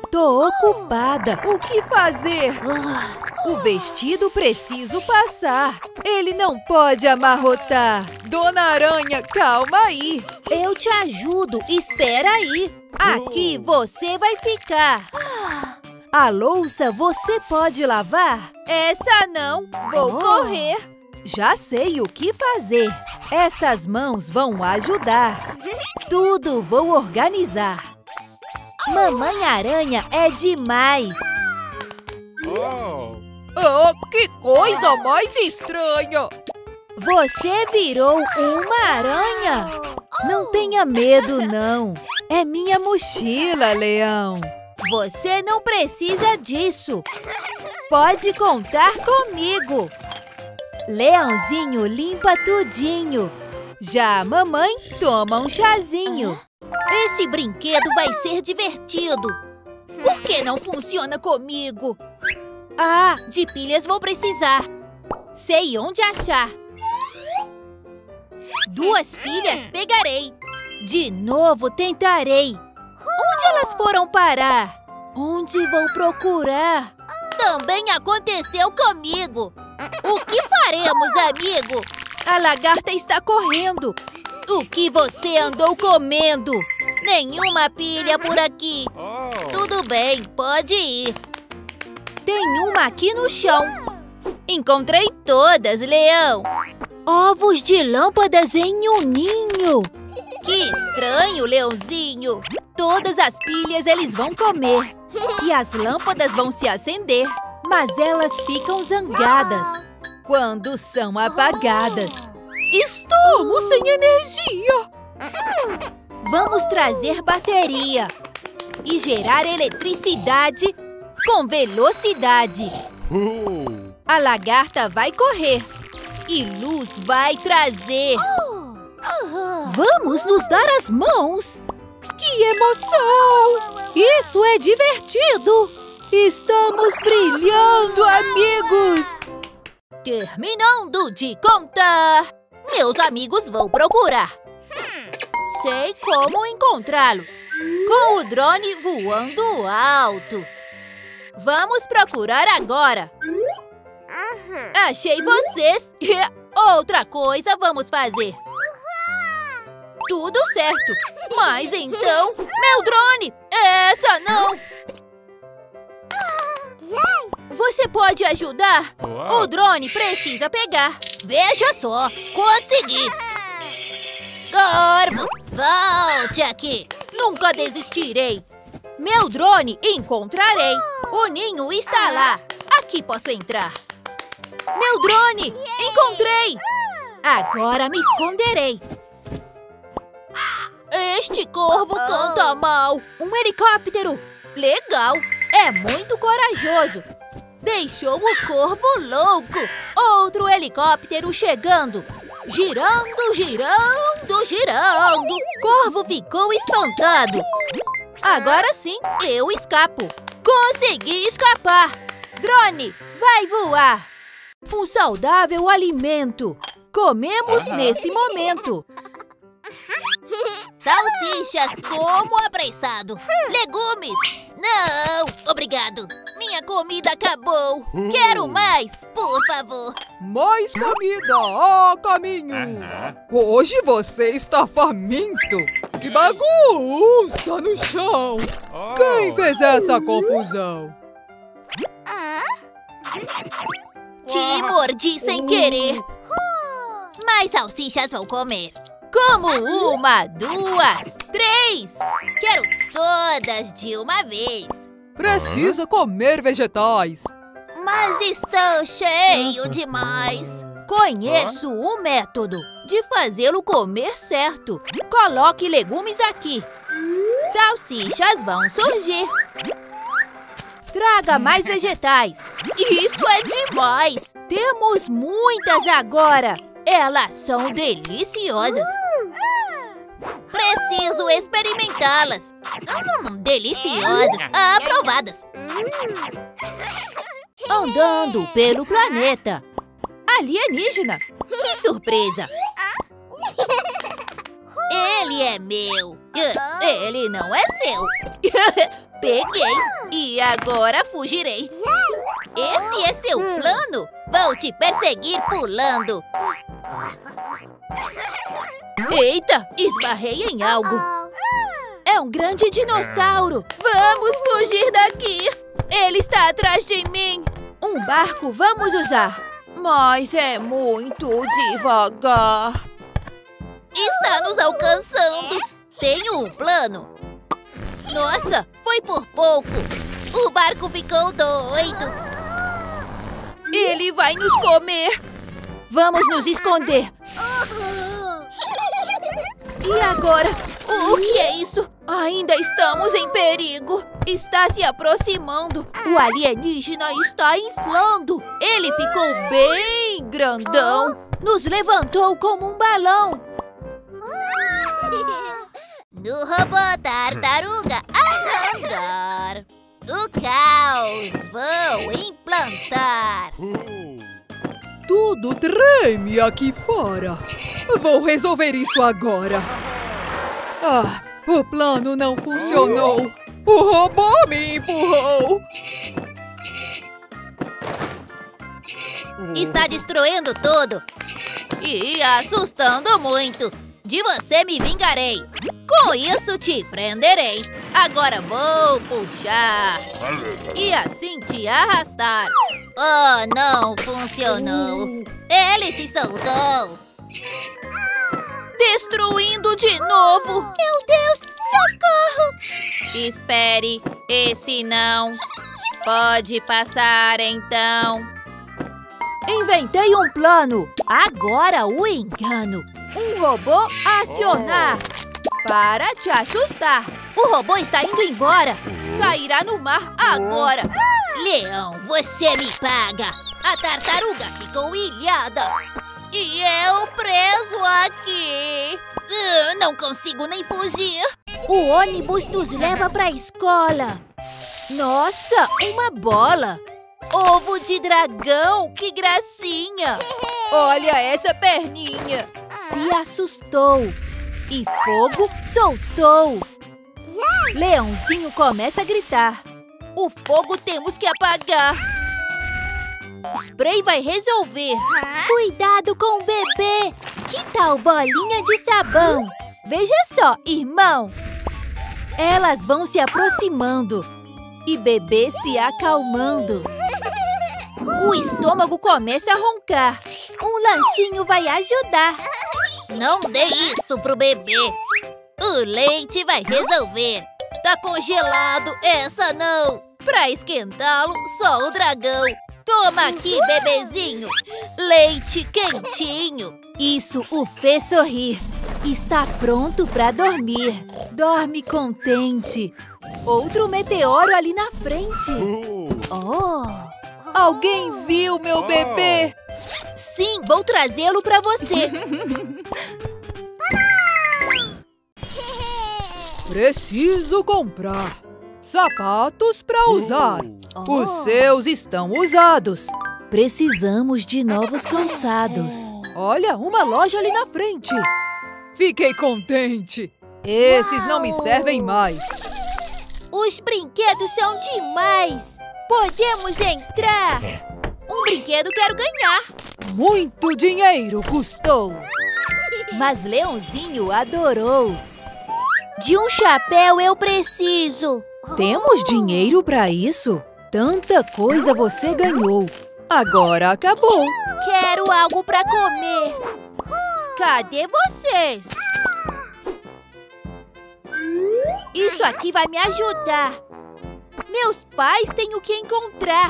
Tô ocupada. O que fazer? O vestido preciso passar. Ele não pode amarrotar. Dona Aranha, calma aí. Eu te ajudo. Espera aí. Aqui você vai ficar. A louça você pode lavar? Essa não. Vou correr. Já sei o que fazer. Essas mãos vão ajudar. Tudo vou organizar. Mamãe Aranha é demais. Oh, que coisa mais estranha! Você virou uma aranha? Não tenha medo, não. É minha mochila, Leão. Você não precisa disso. Pode contar comigo. Leãozinho limpa tudinho. Já a mamãe toma um chazinho. Esse brinquedo vai ser divertido. Por que não funciona comigo? Ah, de pilhas vou precisar. Sei onde achar. 2 pilhas pegarei. De novo tentarei. Onde elas foram parar? Onde vou procurar? Também aconteceu comigo. O que faremos, amigo? A lagarta está correndo. O que você andou comendo? Nenhuma pilha por aqui. Tudo bem, pode ir. Tem uma aqui no chão. Encontrei todas, Leão. Ovos de lâmpadas em um ninho. Que estranho, Leãozinho. Todas as pilhas eles vão comer. E as lâmpadas vão se acender. Mas elas ficam zangadas quando são apagadas. Estamos sem energia. Vamos trazer bateria e gerar eletricidade com velocidade. A lagarta vai correr e luz vai trazer. Vamos nos dar as mãos. Que emoção! Isso é divertido. Estamos brilhando, amigos. Terminando de contar. Meus amigos vão procurar. Sei como encontrá-los. Com o drone voando alto. Vamos procurar agora. Achei vocês. Outra coisa vamos fazer. Tudo certo. Mas então... Meu drone! Essa não! Você pode ajudar? O drone precisa pegar. Veja só. Consegui. Corvo, volte aqui. Nunca desistirei. Meu drone encontrarei. O ninho está lá. Aqui posso entrar. Meu drone! Encontrei! Agora me esconderei. Este corvo canta mal. Um helicóptero. Legal. É muito corajoso. Deixou o corvo louco. Outro helicóptero chegando. Girando, girando, girando. Corvo ficou espantado. Agora sim, eu escapo. Consegui escapar. Drone, vai voar. Um saudável alimento. Comemos nesse momento. Salsichas, como apressado. Legumes. Não, obrigado. Minha comida acabou. Quero mais, por favor. Mais comida a caminho. Hoje você está faminto. Que bagunça no chão. Quem fez essa confusão? Te mordi sem querer. Mais salsichas vou comer. Como 1, 2, 3. Quero todas de uma vez. Precisa comer vegetais. Mas estou cheio demais. Conheço um método de fazê-lo comer certo. Coloque legumes aqui. Salsichas vão surgir. Traga mais vegetais. Isso é demais. Temos muitas agora. Elas são deliciosas. Preciso experimentá-las. Deliciosas. Aprovadas. Andando pelo planeta. Alienígena. Que surpresa. Ele é meu. Ele não é seu. Peguei e agora fugirei. Esse é seu plano? Vou te perseguir pulando. Eita, esbarrei em algo. É um grande dinossauro. Vamos fugir daqui. Ele está atrás de mim. Um barco vamos usar, mas é muito devagar. Está nos alcançando. Tenho um plano. Nossa, foi por pouco. O barco ficou doido. Ele vai nos comer. Vamos nos esconder. E agora? O que é isso? Ainda estamos em perigo. Está se aproximando. O alienígena está inflando. Ele ficou bem grandão. Nos levantou como um balão. No robô tartaruga a andar. O caos vou implantar. Tudo treme aqui fora. Vou resolver isso agora. Ah, o plano não funcionou. O robô me empurrou. Está destruindo tudo. E assustando muito. De você me vingarei. Com isso te prenderei. Agora vou puxar. E assim te arrastar. Oh, não funcionou. Ele se soltou. Destruindo de novo. Meu Deus, socorro. Espere, esse não. Pode passar então. Inventei um plano. Agora o engano. Um robô acionar. Para te assustar. O robô está indo embora. Cairá no mar agora. Leão, você me paga. A tartaruga ficou ilhada. E eu preso aqui. Não consigo nem fugir. O ônibus nos leva para a escola. Nossa, uma bola. Ovo de dragão, que gracinha. Olha essa perninha. Se assustou. E fogo soltou. Leãozinho começa a gritar. O fogo temos que apagar. Spray vai resolver. Cuidado com o bebê. Que tal bolinha de sabão? Veja só, irmão. Elas vão se aproximando. E bebê se acalmando. O estômago começa a roncar. Um lanchinho vai ajudar. Não dê isso pro bebê. O leite vai resolver. Tá congelado, essa não. Pra esquentá-lo, só o dragão. Toma aqui, bebezinho. Leite quentinho. Isso o fez sorrir. Está pronto para dormir. Dorme contente. Outro meteoro ali na frente. Oh! Alguém viu meu bebê? Sim, vou trazê-lo para você. Preciso comprar sapatos para usar. Os seus estão usados. Precisamos de novos calçados. Olha, uma loja ali na frente. Fiquei contente. Esses não me servem mais. Os brinquedos são demais. Podemos entrar. Um brinquedo quero ganhar. Muito dinheiro custou. Mas Leãozinho adorou. De um chapéu eu preciso. Temos dinheiro para isso? Tanta coisa você ganhou. Agora acabou. Quero algo para comer. Cadê vocês? Isso aqui vai me ajudar. Meus pais tenho que encontrar.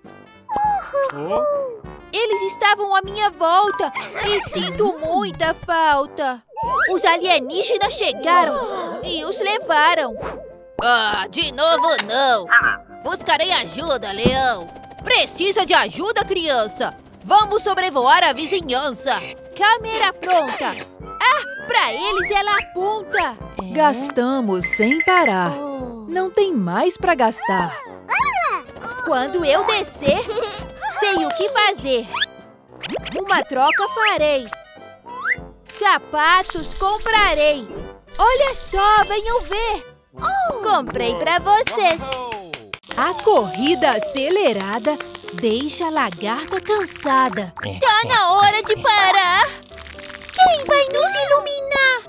Eles estavam à minha volta e sinto muita falta. Os alienígenas chegaram e os levaram. Ah, de novo não. Buscarei ajuda, leão. Precisa de ajuda, criança? Vamos sobrevoar a vizinhança. Câmera pronta. Ah, pra eles ela aponta. Gastamos sem parar. Não tem mais pra gastar. Quando eu descer, sei o que fazer. Uma troca farei. Sapatos comprarei. Olha só, venham ver! Comprei pra vocês. A corrida acelerada deixa a lagarta cansada. Tá na hora de parar. Quem vai nos iluminar?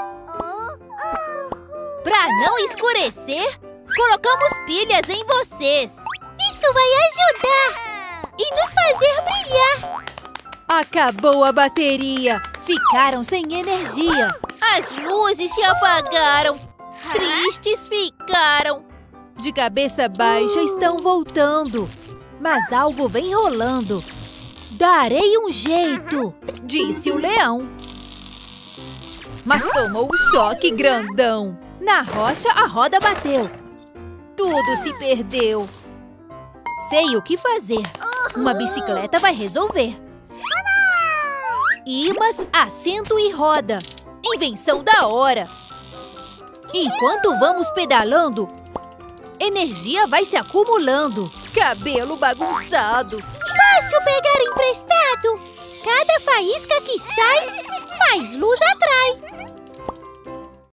Pra não escurecer, colocamos pilhas em vocês. Isso vai ajudar e nos fazer brilhar. Acabou a bateria. Ficaram sem energia. As luzes se apagaram. Tristes ficaram. De cabeça baixa estão voltando. Mas algo vem rolando. Darei um jeito, disse o leão. Mas tomou um choque grandão. Na rocha a roda bateu. Tudo se perdeu. Sei o que fazer. Uma bicicleta vai resolver. Imãs, assento e roda. Invenção da hora. Enquanto vamos pedalando, energia vai se acumulando. Cabelo bagunçado. Posso pegar emprestado? Cada faísca que sai, mais luz atrai.